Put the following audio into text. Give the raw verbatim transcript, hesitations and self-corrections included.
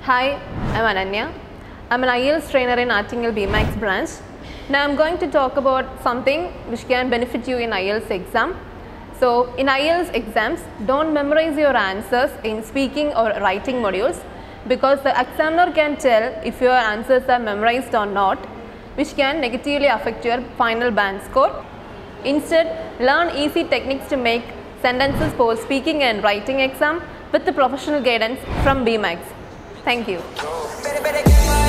Hi, I'm Ananya. I'm an I E L T S trainer in Bemax branch. Now I'm going to talk about something which can benefit you in I E L T S exam. So in I E L T S exams, don't memorize your answers in speaking or writing modules because the examiner can tell if your answers are memorized or not, which can negatively affect your final band score. Instead, learn easy techniques to make sentences for speaking and writing exam with the professional guidance from Bemax. Thank you.